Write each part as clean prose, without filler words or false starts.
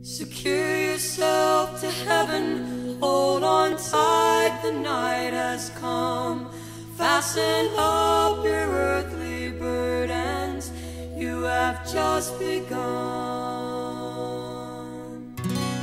Secure yourself to heaven, hold on tight, the night has come. Fasten up your earthly burdens, you have just begun.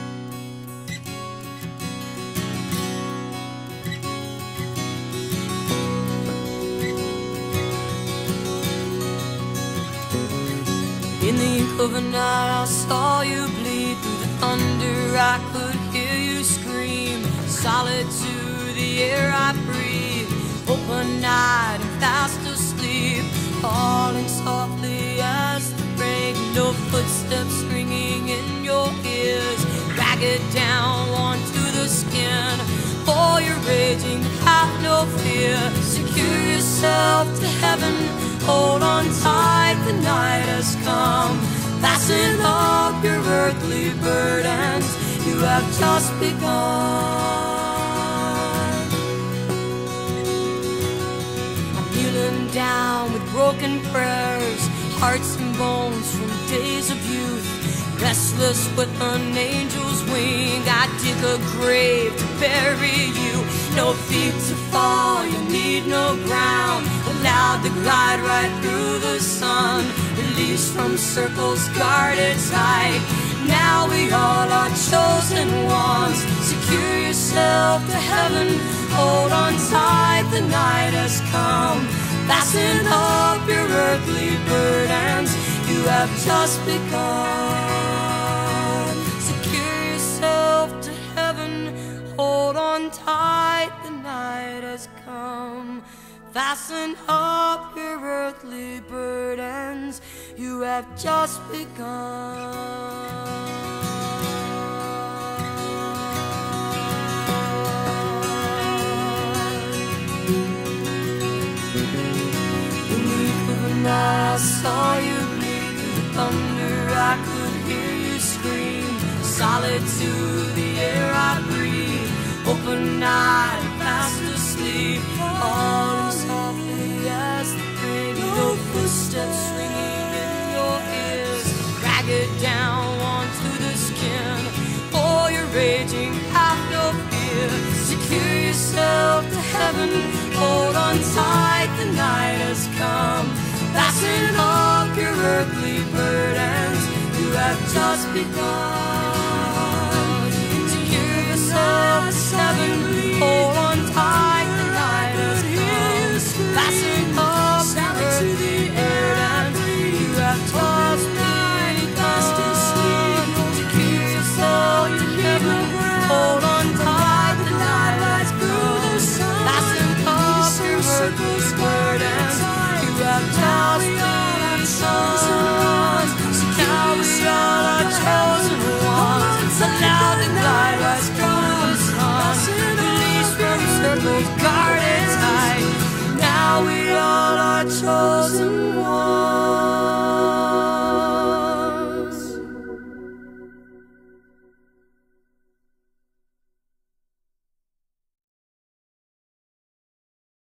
In the ink of a night I saw you bleed. Through the thunder I could hear you scream. Solitude, the air I breathe. Open-eyed and fast asleep, falling softly as the rain. No footsteps ringing in your ears. Ragged down onto the skin. For you're raging, have no fear. Secure yourself to heaven, hold on tight, the night has come. Fasten up your earthly burdens, you have just begun. I'm kneeling down with broken prayers, hearts and bones from days of youth. Restless with an angel's wing, I dig a grave to bury you. No feet to fall, you need no ground. Allowed to glide right through the sun. Released from circles guarded tight. Now we all are chosen ones. Secure yourself to heaven, hold on tight, the night has come. Fasten up your earthly burdens, you have just begun. Secure yourself to heaven, hold on tight, the night has come. Fasten up your earthly burdens, you have just begun. I saw you bleed. Through the thunder I could hear you scream. Solitude, the air I breathe. Open-eyed, fast asleep, falling softly as the rain. No footsteps ringing in your ears. Ragged down onto the skin. For you're raging, have no fear. Secure yourself to heaven, hold on tight, the night has come. Fasten up your earthly burdens, you have just begun. Secure yourself to heaven, hold on tight, the night has come. Fasten up your earthly burdens, you have just begun. Secure yourself to heaven, hold on tight, the night has come. Fasten up your earthly burdens, you have just begun.